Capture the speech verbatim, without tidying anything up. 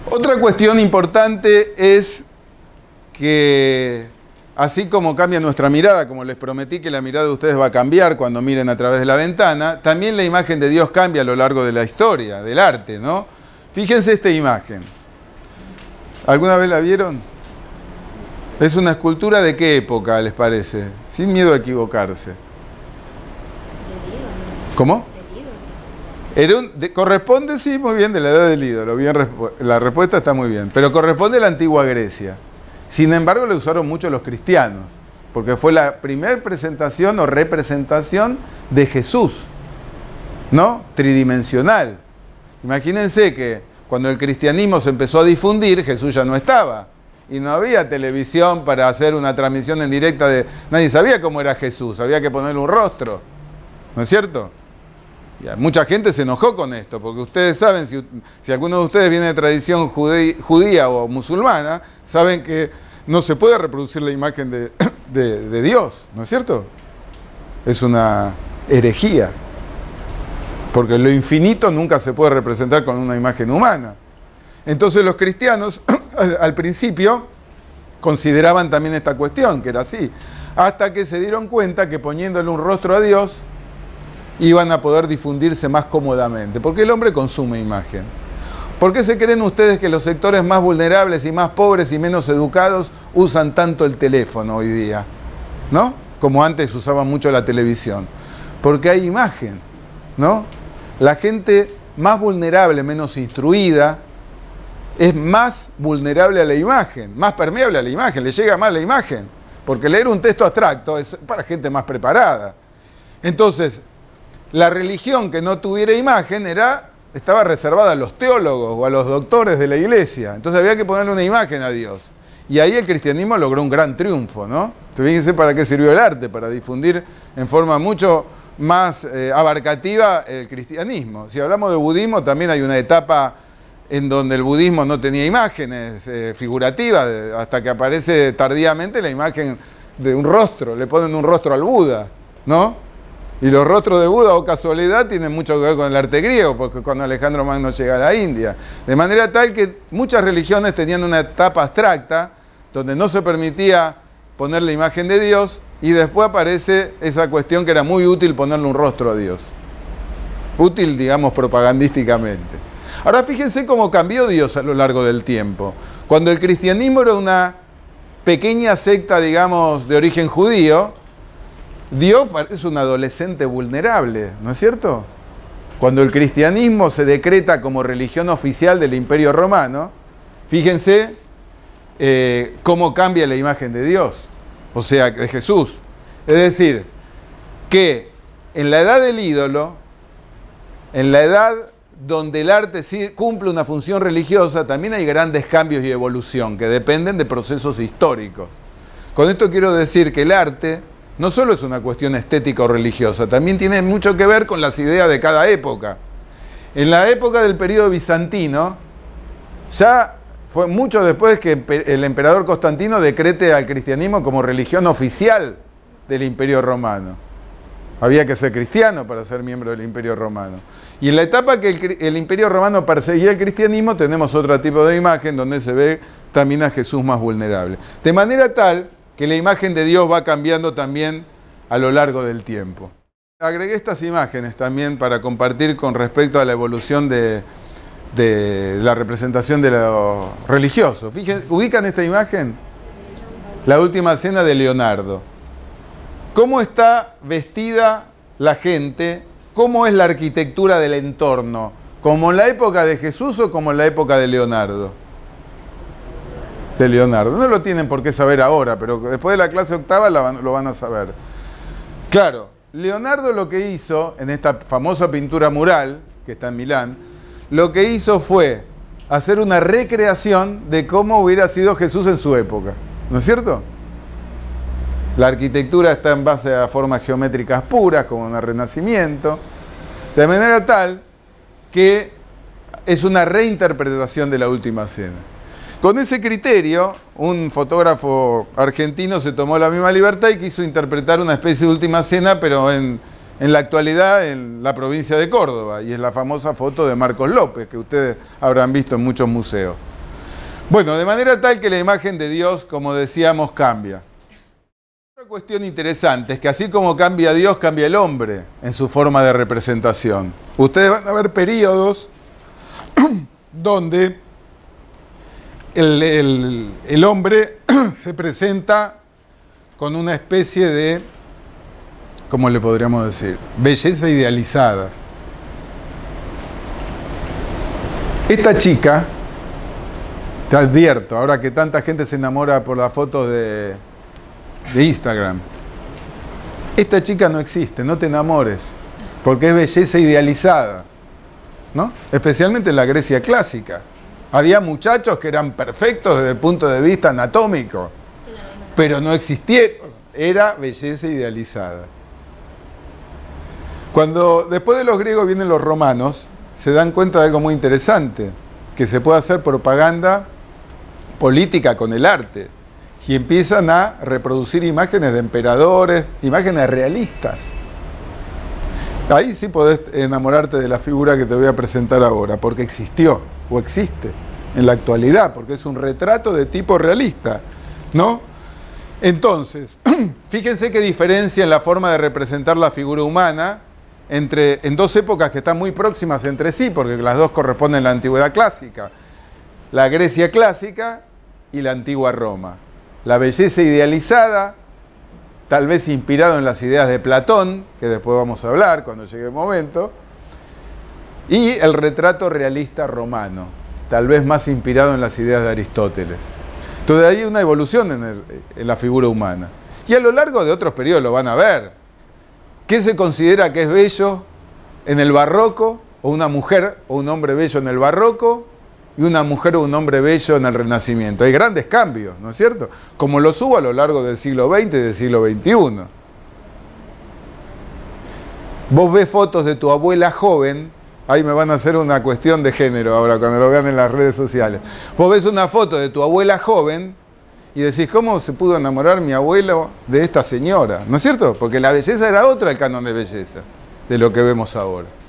Otra cuestión importante es que, así como cambia nuestra mirada, como les prometí que la mirada de ustedes va a cambiar cuando miren a través de la ventana, también la imagen de Dios cambia a lo largo de la historia, del arte, ¿no? Fíjense esta imagen. ¿Alguna vez la vieron? ¿Es una escultura de qué época les parece? Sin miedo a equivocarse. ¿Cómo? Era un, de, corresponde, sí, muy bien, de la edad del ídolo. Bien, la respuesta está muy bien. Pero corresponde a la antigua Grecia. Sin embargo, lo usaron mucho los cristianos, porque fue la primera presentación o representación de Jesús, ¿no? Tridimensional. Imagínense que cuando el cristianismo se empezó a difundir, Jesús ya no estaba. Y no había televisión para hacer una transmisión en directa de... Nadie sabía cómo era Jesús, había que ponerle un rostro. ¿No es cierto? Y mucha gente se enojó con esto, porque ustedes saben, si, si alguno de ustedes viene de tradición judí, judía o musulmana, saben que no se puede reproducir la imagen de, de, de Dios, ¿no es cierto? Es una herejía, porque lo infinito nunca se puede representar con una imagen humana. Entonces los cristianos, al, al principio, consideraban también esta cuestión, que era así, hasta que se dieron cuenta que poniéndole un rostro a Dios, iban a poder difundirse más cómodamente, porque el hombre consume imagen. ¿Por qué se creen ustedes que los sectores más vulnerables y más pobres y menos educados usan tanto el teléfono hoy día? ¿No? Como antes usaban mucho la televisión. Porque hay imagen, ¿no? La gente más vulnerable, menos instruida, es más vulnerable a la imagen, más permeable a la imagen, le llega más la imagen. Porque leer un texto abstracto es para gente más preparada. Entonces, la religión que no tuviera imagen era, estaba reservada a los teólogos o a los doctores de la iglesia. Entonces había que ponerle una imagen a Dios. Y ahí el cristianismo logró un gran triunfo, ¿no? Fíjense para qué sirvió el arte, para difundir en forma mucho más eh, abarcativa el cristianismo. Si hablamos de budismo, también hay una etapa en donde el budismo no tenía imágenes eh, figurativas, hasta que aparece tardíamente la imagen de un rostro, le ponen un rostro al Buda, ¿no? Y los rostros de Buda, o casualidad, tienen mucho que ver con el arte griego, porque cuando Alejandro Magno llega a la India. De manera tal que muchas religiones tenían una etapa abstracta, donde no se permitía poner la imagen de Dios, y después aparece esa cuestión que era muy útil ponerle un rostro a Dios. Útil, digamos, propagandísticamente. Ahora fíjense cómo cambió Dios a lo largo del tiempo. Cuando el cristianismo era una pequeña secta, digamos, de origen judío, Dios es un adolescente vulnerable, ¿no es cierto? Cuando el cristianismo se decreta como religión oficial del Imperio Romano, fíjense eh, cómo cambia la imagen de Dios, o sea, de Jesús. Es decir, que en la edad del ídolo, en la edad donde el arte sí cumple una función religiosa, también hay grandes cambios y evolución que dependen de procesos históricos. Con esto quiero decir que el arte no solo es una cuestión estética o religiosa, también tiene mucho que ver con las ideas de cada época. En la época del periodo bizantino, ya fue mucho después que el emperador Constantino decrete al cristianismo como religión oficial del Imperio Romano. Había que ser cristiano para ser miembro del Imperio Romano. Y en la etapa que el, el Imperio Romano perseguía el cristianismo, tenemos otro tipo de imagen donde se ve también a Jesús más vulnerable. De manera tal que la imagen de Dios va cambiando también a lo largo del tiempo. Agregué estas imágenes también para compartir con respecto a la evolución de, de la representación de lo religioso. Fíjense, ¿ubican esta imagen? La última cena de Leonardo. ¿Cómo está vestida la gente? ¿Cómo es la arquitectura del entorno? ¿Como en la época de Jesús o como en la época de Leonardo? De Leonardo. No lo tienen por qué saber ahora, pero después de la clase octava lo van a saber. Claro, Leonardo lo que hizo en esta famosa pintura mural, que está en Milán, lo que hizo fue hacer una recreación de cómo hubiera sido Jesús en su época. ¿No es cierto? La arquitectura está en base a formas geométricas puras, como en el Renacimiento, de manera tal que es una reinterpretación de la Última Cena. Con ese criterio, un fotógrafo argentino se tomó la misma libertad y quiso interpretar una especie de Última Cena, pero en, en la actualidad en la provincia de Córdoba, y es la famosa foto de Marcos López, que ustedes habrán visto en muchos museos. Bueno, de manera tal que la imagen de Dios, como decíamos, cambia. Otra cuestión interesante es que así como cambia Dios, cambia el hombre en su forma de representación. Ustedes van a ver periodos donde el, el, el hombre se presenta con una especie de, ¿cómo le podríamos decir? Belleza idealizada. Esta chica, te advierto, ahora que tanta gente se enamora por las fotos de, de Instagram, esta chica no existe, no te enamores, porque es belleza idealizada, ¿no? Especialmente en la Grecia clásica. Había muchachos que eran perfectos desde el punto de vista anatómico, pero no existieron, era belleza idealizada. Cuando después de los griegos vienen los romanos, se dan cuenta de algo muy interesante, que se puede hacer propaganda política con el arte, y empiezan a reproducir imágenes de emperadores, imágenes realistas. Ahí sí podés enamorarte de la figura que te voy a presentar ahora, porque existió, o existe, en la actualidad, porque es un retrato de tipo realista, ¿no? Entonces, fíjense qué diferencia en la forma de representar la figura humana entre, en dos épocas que están muy próximas entre sí, porque las dos corresponden a la antigüedad clásica. La Grecia clásica y la antigua Roma. La belleza idealizada, tal vez inspirado en las ideas de Platón, que después vamos a hablar cuando llegue el momento, y el retrato realista romano, tal vez más inspirado en las ideas de Aristóteles. Entonces hay una evolución en, el, en la figura humana. Y a lo largo de otros periodos lo van a ver. ¿Qué se considera que es bello en el barroco? O una mujer o un hombre bello en el barroco y una mujer o un hombre bello en el Renacimiento. Hay grandes cambios, ¿no es cierto? Como los hubo a lo largo del siglo veinte y del siglo veintiuno. Vos ves fotos de tu abuela joven, ahí me van a hacer una cuestión de género ahora cuando lo vean en las redes sociales. Vos ves una foto de tu abuela joven y decís, ¿cómo se pudo enamorar mi abuelo de esta señora? ¿No es cierto? Porque la belleza era otra, el canon de belleza, de lo que vemos ahora.